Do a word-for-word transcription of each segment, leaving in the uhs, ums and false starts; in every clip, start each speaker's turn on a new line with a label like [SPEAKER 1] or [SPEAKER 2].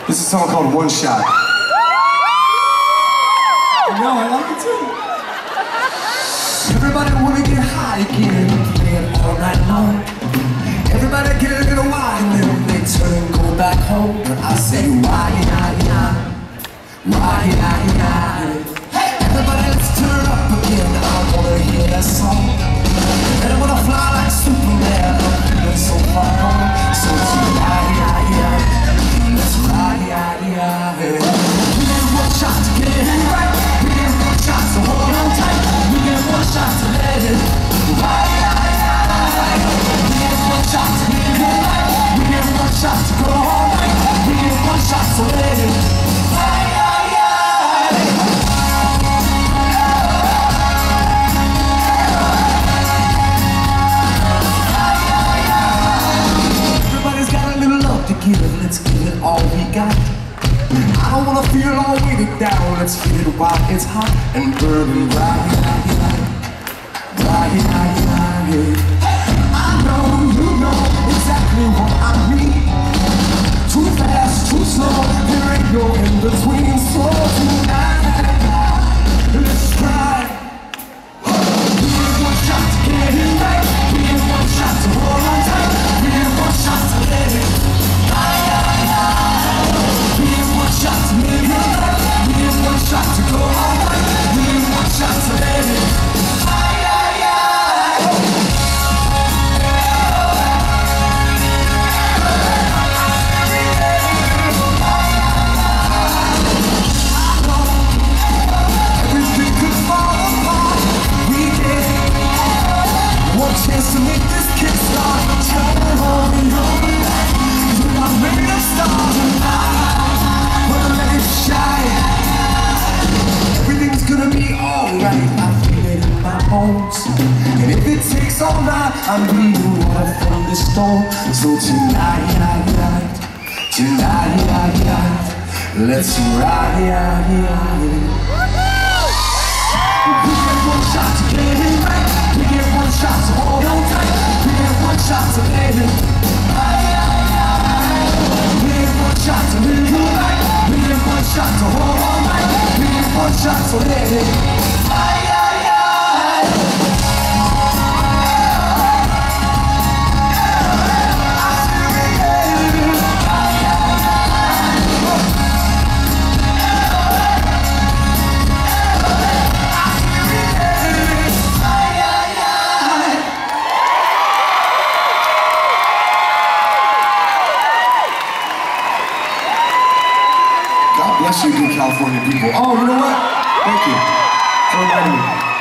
[SPEAKER 1] This is a song called One Shot.
[SPEAKER 2] No, I like it too.
[SPEAKER 1] Everybody wanna get high again, play it all night long. Everybody get a little wild and then they turn and go back home. But I say, why, yeah, yeah, why, yeah, yeah. Hey, everybody, let's turn up again. I wanna hear that song, and I wanna fly like Superman. I'm feeling so far home, so tonight, yeah, yeah, let's ride, yeah, yeah. We get one shot to get it right. We get one shot, so hold on tight. We get one shot to let it ride, yeah, yeah. We get one shot to get it right. We get one shot to go all night. We get one shot to let it ride, yeah, yeah. Everybody's got a little love to give, let's give it all we got. I don't wanna feel all weighted down. Let's get it while it's hot and burning right, right, right, right, right, right. I know you know exactly what I mean. Too fast, too slow, there ain't no in between. So tonight, let's try. We get one shot to get it right. We get one shot to hold on tight. We get one shot to let it right, right, right. We get one shot to live it right. We get one shot to go all night. We get one shot to let it right, right, right. Everything could fall apart. We get one chance to make this kickstart. Turn on the open light. We're not ready to start tonight. We'll let it shine. Everything's gonna be alright. I feel it in my bones. And if it takes all night, I'm bleeding water from the stone. So tonight, night, night, tonight, night, night, let's ride, yeah, yeah. We get one shot to get it right. We get one shot to hold on tight. We get one shot to let it right, yeah, yeah. We get one shot to live it right. We get one shot to hold on tight. We get one shot to let it right, yeah, yeah. God bless you, good California people. Oh, you know what? Thank you for inviting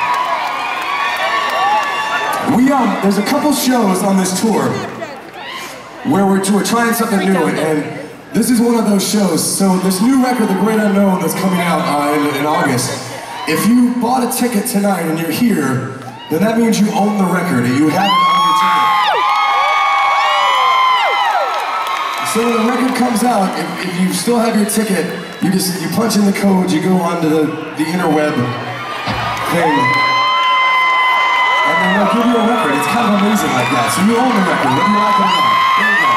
[SPEAKER 1] me. We, um, there's a couple shows on this tour where we're, we're trying something new, and, and this is one of those shows. So this new record, The Great Unknown, that's coming out uh, in, in August, if you bought a ticket tonight and you're here, then that means you own the record, and you have it on your ticket. So when the record comes out, if, if you still have your ticket, you just, you punch in the code, you go onto the, the interweb thing, and then they'll give you a record. It's kind of amazing like that. So you own the record, whether you like it or not. There you go.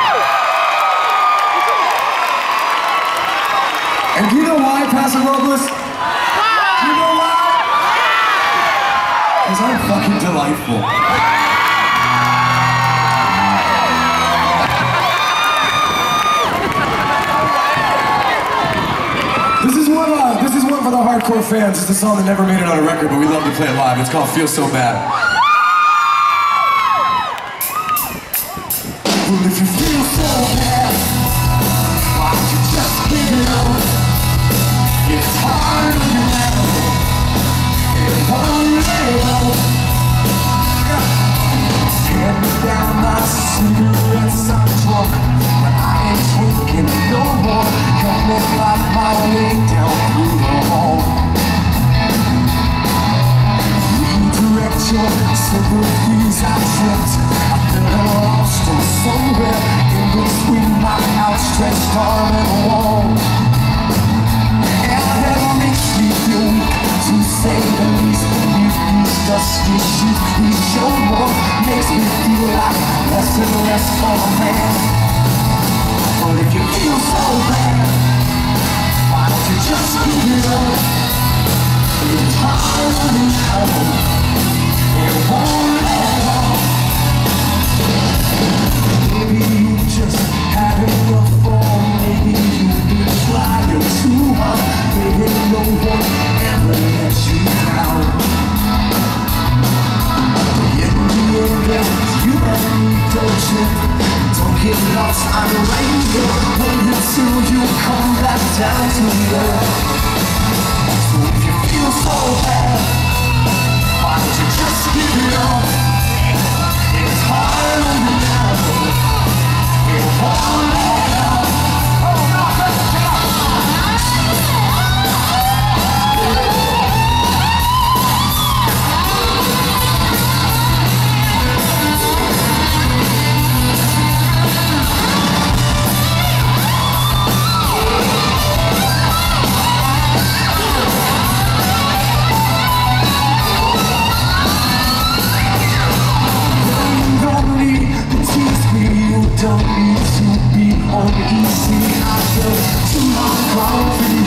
[SPEAKER 1] And do you know why, Pastor Robles? Do you know why? Because I'm fucking delightful. This is one, uh, this is one for the hardcore fans. It's a song that never made it on a record, but we love to play it live. It's called Feel So Bad. Well, if you feel so bad, why don't you just give it up? It's hard to let go. It won't let go. Hand me down my cigarettes, I'm drunk, but I ain't taking no more. Help me fight my way down through the hall. Redirect your sympathies, I tripped. I feel lost and somewhere in between my outstretched arm and wall. And that makes me feel weak, to say the least. Beneath these dusty sheets, we show more. Makes me feel like less and less of a man. But if you feel so bad, just give it up, it's hard now, it won't let up. Maybe you just had enough form, maybe you've been trying too hard, maybe no one ever let you down. Yet the end is you and don't you, don't get lost on the rainbow, wait until you come back down to earth. So if you feel so bad, why don't you just give it up? It's hard on you now, it won't let up. Oh no, let's go! Don't need to be uneasy. I feel too much ground for you.